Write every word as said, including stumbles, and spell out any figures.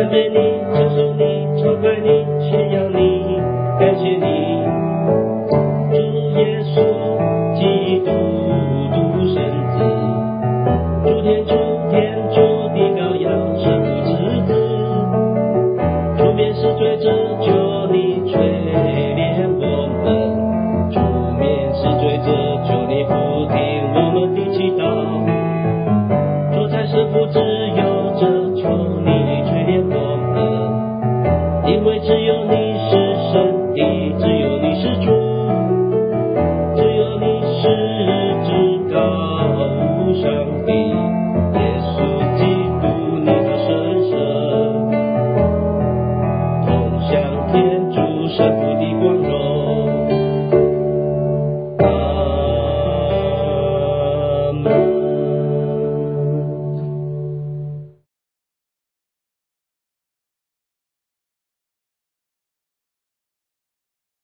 美你，承受你，崇拜你，宣扬你，感谢你，主耶稣基督独生子，主天主天主的羔羊，神父之子，主免是罪者，求你垂怜我们，主免是罪者，求你俯听我们的祈祷，主才是父之有者，求你垂怜我们，因为只有你是神的，只有你是主，只有你是至高无上的耶稣基督，你的神圣，同享天主圣父